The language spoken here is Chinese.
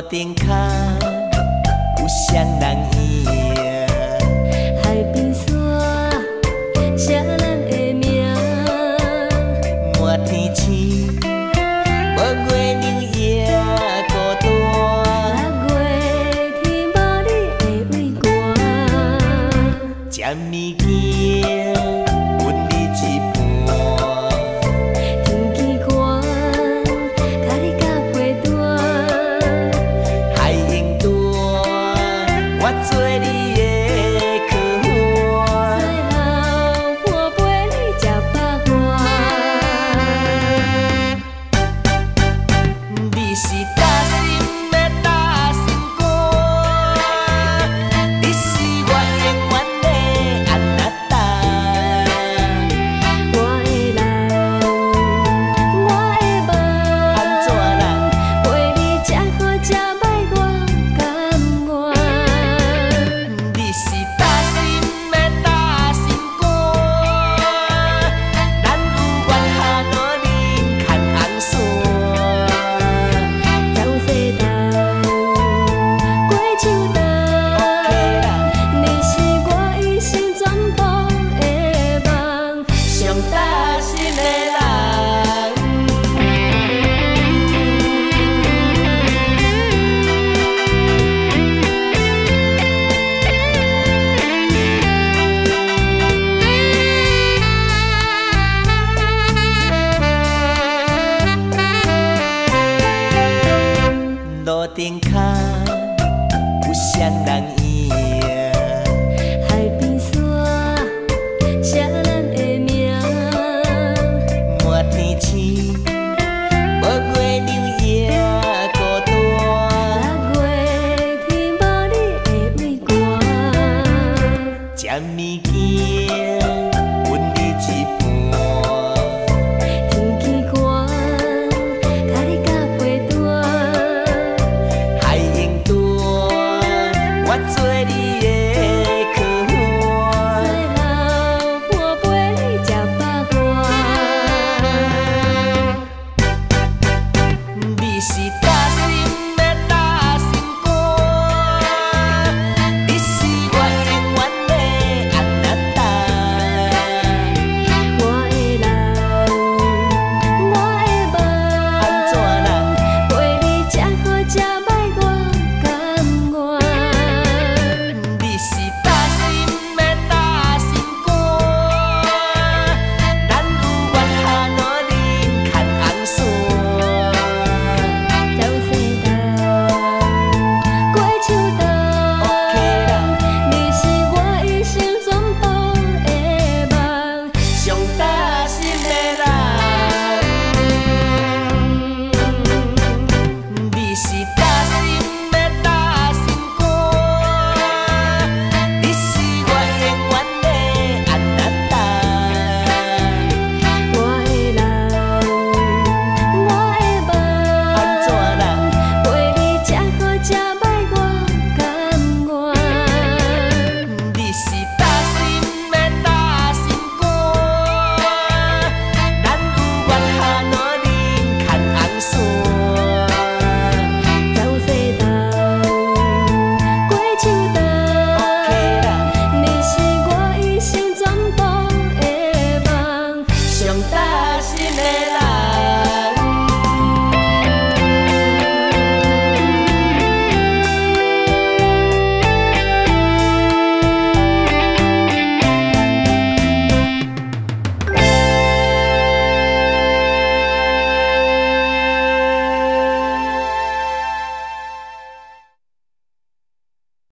顶脚有双人影， 海边山写咱的名， 满天星，无月亮也孤单。 六月天无你的畏寒， 这物件分你一半， 天气寒，甲你甲陪伴， 海鹰大，我做你的靠岸。 最后我陪你吃百碗。 你是大心的大心肝，你是我永远的安娜达。 我的人，我的梦， 安怎啦？ 陪你吃好吃歹我甘愿。 你是大心的大心肝，咱有缘下路恁牵红线。 走西东，过树洞，你是我一生全部的梦。 上大